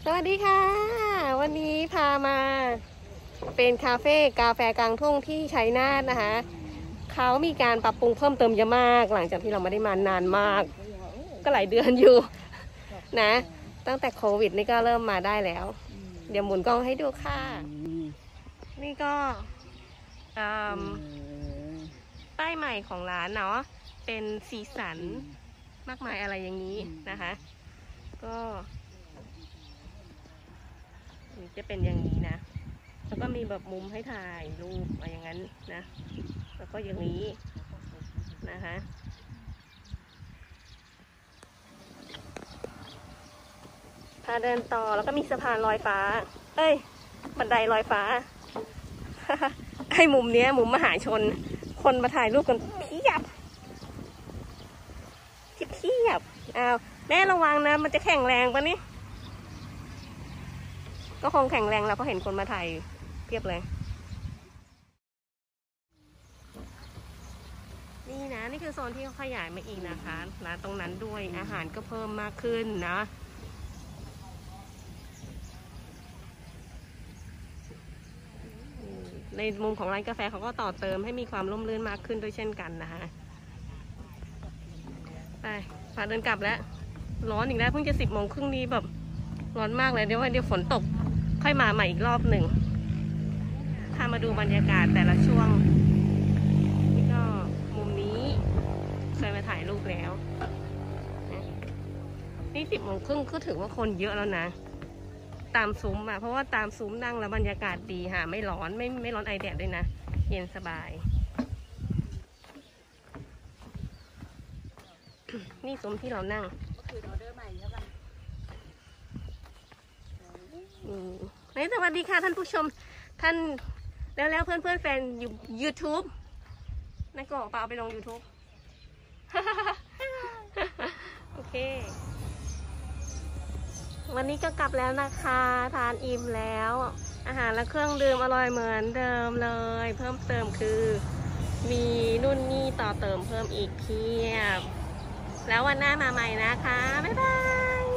วัสดีค่ะวันนี้พามาเป็นคาเฟ่กาแฟกลางทุ่งที่ชัยนาทนะคะเขามีการปรับปรุงเพิ่มเติมเยอะมากหลังจากที่เราไม่ได้มานานมากก็หลายเดือนอยู่นะตั้งแต่โควิดนี่ก็เริ่มมาได้แล้วเดี๋ยวหมุนกล้องให้ดูค่ะนี่ก็ป้ายใหม่ของร้านเนาะเป็นสีสันมากมายอะไรอย่างนี้นะคะก็จะเป็นอย่างนี้นะแล้วก็มีแบบมุมให้ถ่ายรูปอะไรอย่างนั้นนะแล้วก็อย่างนี้นะคะพาเดินต่อแล้วก็มีสะพานลอยฟ้าเอ้ยบันไดลอยฟ้า ให้มุมเนี้ยมุมมหาชนคนมาถ่ายรูปกันเพียบอ้าวแม่ระวังนะมันจะแข็งแรงปะนี่ก็คงแข็งแรงแล้วเพราะเห็นคนมาถ่ายเพียบเลยนี่นะนี่คือโซนที่เขาขยายมาอีกนะคะร้านตรงนั้นด้วยอาหารก็เพิ่มมากขึ้นนะในมุมของร้านกาแฟเขาก็ต่อเติมให้มีความร่มรื่นมากขึ้นด้วยเช่นกันนะคะไปพาเดินกลับแล้วร้อนอีกแล้วเพิ่งจะ10:30นี้แบบร้อนมากเลยเดี๋ยวฝนตกค่อยมาใหม่อีกรอบหนึ่งพามาดูบรรยากาศแต่ละช่วงนี่ก็มุมนี้เคยมาถ่ายรูปแล้วนี่10:30ก็ถือว่าคนเยอะแล้วนะตามซุ้มเพราะว่าตามซุ้มนั่งแล้วบรรยากาศดีค่ะไม่ร้อนไม่ร้อนไอแดดด้วยนะเย็นสบายนี่ซุ้มที่เรานั่งสวัสดีค่ะท่านผู้ชมท่านแล้วเพื่อนแฟนอยู่ YouTube นั่นก็เอาไปลง YouTube โอเควันนี้ก็กลับแล้วนะคะทานอิ่มแล้วอาหารและเครื่องดื่มอร่อยเหมือนเดิมเลยเพิ่มเติมคือมีนู่นนี่ต่อเติมเพิ่มอีกเพียบแล้ววันหน้ามาใหม่นะคะบ๊ายบาย